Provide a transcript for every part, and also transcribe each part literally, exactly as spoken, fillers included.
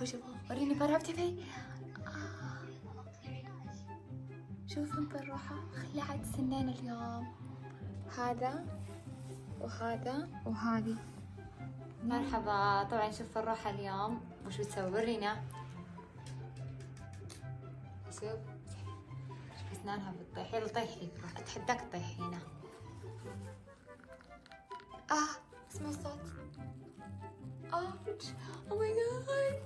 شوفوا شوفوا وريني فرح بتفي. آه. شوفوا فروحة خلعت سنين اليوم، هذا وهذا وهذه. مرحبا. طبعا شوف فروحة اليوم وش بتسوي، ورينا. شوف شوف اسنانها بتطيح. يلا طيحي، اتحداك تطيحينا. اه اسمع الصوت. اه او ماي جاد،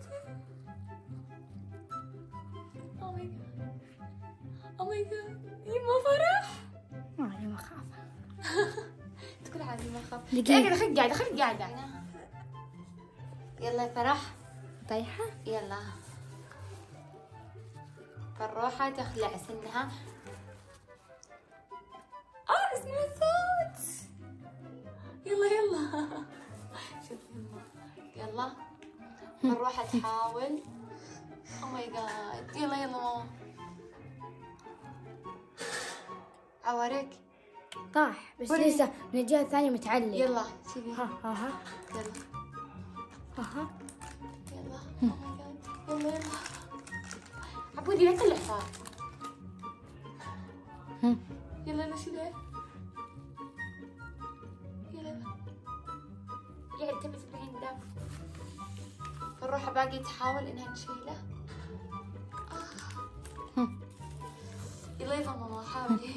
او ماي جاد، او ماي جاد. يما فرح عادي ما اخاف. تقول عادي ما اخاف. دقيقة خليك قاعدة خليك قاعدة. يلا يا فرح طيحة. يلا فروحة تخلع سنها. اه اسمع الصوت. يلا يلا شوف يما. يلا فروحة تحاول. او ماي جاد. يلا يلا ماما. عوارك طاح بس لسه من الجهة الثانية متعلق. يلا شوفي. ها ها ها. يلا ها ها. يلا او ماي جاد. يلا يلا عبودي لا تطلع صار. يلا يلا شيله. يلا قاعد تبي تبلعين دم. فالروحة باقي تحاول انها نشيله. آه. يلا يلا ماما حاولي.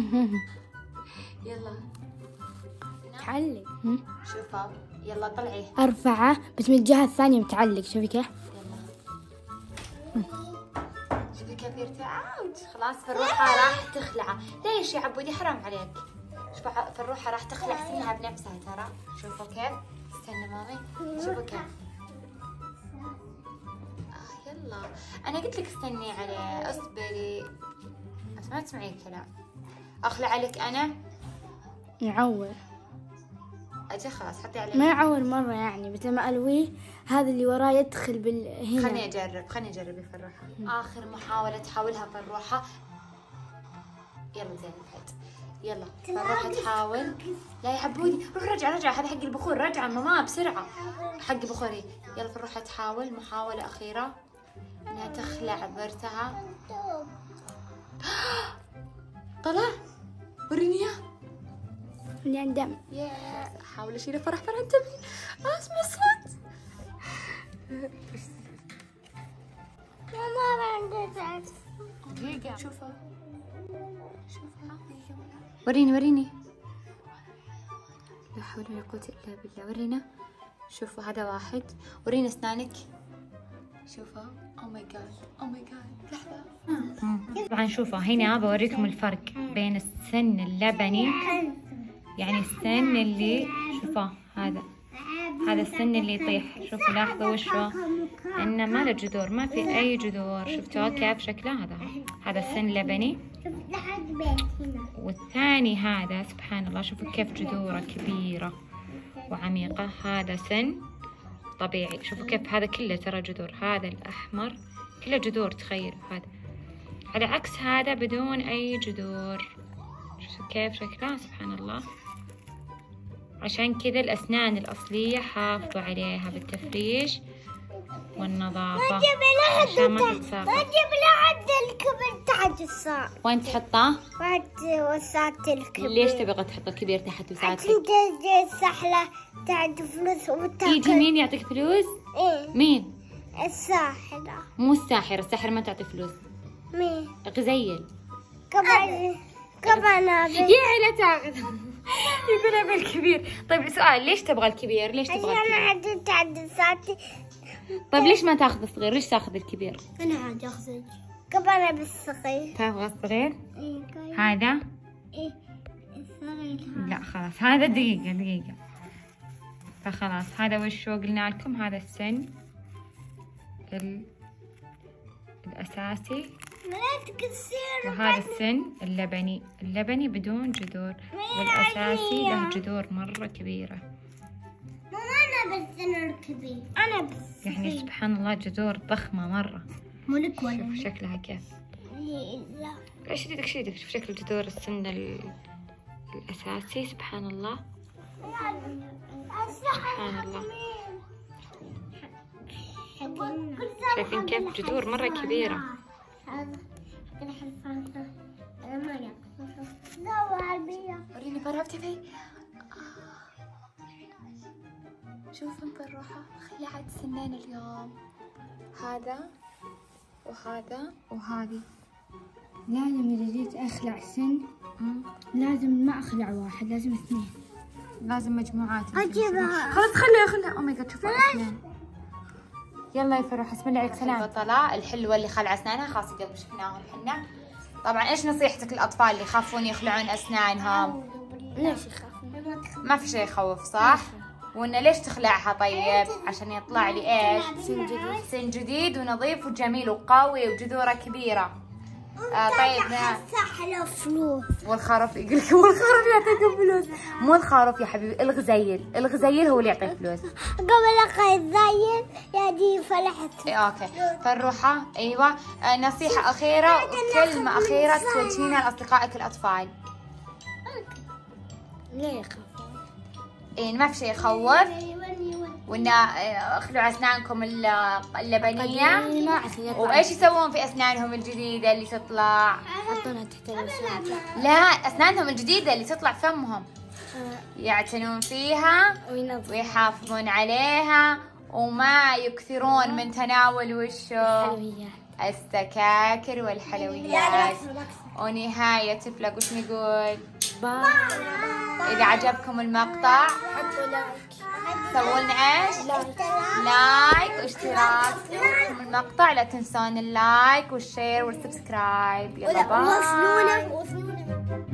يلا متعلق. شوفوا يلا طلعي. ارفعه بس من الجهة الثانية متعلق. شوفي كيف. يلا شوفي كيف يرتاح. خلاص فالروحة راح تخلعه. ليش يا عبودي حرام عليك. شوفوا فالروحة راح تخلع سنها بنفسها ترى. شوفوا كيف. استنى مامي. شوفوا كيف. آه يلا أنا قلت لك استني عليه اصبري. بس ما تسمعين الكلام. أخلع لك أنا. يعور. أجي خلاص حطي عليه. ما يعور مرة يعني بس لما ألويه هذا اللي وراه يدخل بال هنا. خليني أجرب خليني أجرب يا فروحة. آخر محاولة تحاولها فروحة. يلا زين الحد. يلا فروحة تحاول. لا يا عبودي روح رجع رجع. هذا حق البخور. رجع ماما بسرعة. حق بخوري. يلا فروحة تحاول محاولة أخيرة إنها تخلع برتها. طلع. وريني إياه. اللي عنده دم. يا حاول أشيله. فرح فرح انتبهي. آه اسمع الصوت. ماما عنده دقيقة. شوفها شوفها. وريني وريني. لا حول ولا قوة إلا بالله. ورينا. شوفوا هذا واحد. ورينا أسنانك. شوفها. أو ماي جاد أو ماي جاد. لحظة. طبعا شوفوا هنا بوريكم الفرق بين السن اللبني، يعني السن اللي شوفوا هذا هذا السن اللي يطيح. شوفوا لاحظوا وشو انه ما له جذور، ما في اي جذور. شفتوا كيف شكله؟ هذا هذا السن اللبني. والثاني هذا سبحان الله شوفوا كيف جذوره كبيرة وعميقة. هذا سن طبيعي. شوفوا كيف هذا كله ترى جذور. هذا الأحمر كله جذور تخيلوا. هذا على عكس هذا بدون أي جذور. شوفوا كيف شكله سبحان الله. عشان كذا الأسنان الأصلية حافظوا عليها بالتفريش والنظافة عشان ما تتساقط. نجيب لحد الكبير تحت الصاع. وين تحطه؟ تحت وساعة الكبير. ليش تبغى تحط الكبير تحت وساعتك؟ عشان تجي السحلة تعد فلوس وتاكل. يجي مين يعطيك فلوس؟ ايه مين؟ الساحرة. مو الساحر. الساحر ما تعطي فلوس. مين؟ غزيل. كمان كمان يا لا تاخذ. يقول ابي الكبير. طيب سؤال، ليش تبغى الكبير؟ ليش تبغى الكبير؟ انا عاد تعد ساعتي. طيب ليش ما تاخذ الصغير؟ ليش تاخذ الكبير؟ انا عاد اخذ كمان بالصغير. تاخذ الصغير؟ ايه هذا؟ ايه الصغير. لا خلاص هذا دقيقة دقيقة. فخلاص هذا وشو قلنا لكم. هذا السن ال... الأساسي وهذا السن اللبني. اللبني بدون جذور والأساسي له جذور مرة كبيرة. ماما أنا بالسن الكبير. أنا بالسن يعني سبحان الله جذور ضخمة مرة. ملك ولا شوف شكلها كيف. لا ايش يدك ايش يدك. شوف شكل جذور السن ال... الأساسي سبحان الله. سبحان الله. شايفين كيف جذور مرة كبيرة. وريني برا بتبي. شوفوا بالروحة خلعت سنين اليوم، هذا وهذا وهذه. لازم إذا جيت أخلع سن لازم ما أخلع واحد، لازم اثنين، لازم مجموعات. أجيبها. خلاص خليها خليها. أو ماي جاد شوفوا اثنين. يلا يا فروح اسم الله عليك سلام. البطلة الحلوة اللي خلع أسنانها خاصة قبل شفناهم حنا. طبعا إيش نصيحتك للأطفال اللي يخافون يخلعون أسنانهم؟ ليش يخافون؟ ما في شيء يخوف صح؟ وإنه ليش تخلعها طيب؟ عشان يطلع لي إيش؟ سن جديد. سن جديد ونظيف وجميل وقوي وجذوره كبيرة. آه طيب. له فلوس. والخرف يقول لك والخرف يعطيك فلوس. مو الخروف يا حبيبي، الغزيل، الغزيل هو اللي يعطيك فلوس. قبل الغزيل يدي فلحت. إيه اوكي. فالروحة ايوه. آه نصيحة أخيرة وكلمة أخيرة توجهينها لأصدقائك الأطفال. ليه يخافون؟ إيه ما في شيء يخوف، وإن اخلعوا أسنانكم اللبنية. وإيش يسوون في أسنانهم الجديدة اللي تطلع؟ يحطونها تحت اللسان. لا أسنانهم الجديدة اللي تطلع فمهم يعتنون فيها ويحافظون عليها وما يكثرون من تناول وشو الحلويات، السكاكر والحلويات. ونهاية فلوق وش نقول؟ باي. إذا عجبكم المقطع حطوا لايك، سووا لنا ايش؟ لايك واشتراك. عجبكم المقطع لا تنسون اللايك والشير والسبسكرايب. يلا باي. وصلونا.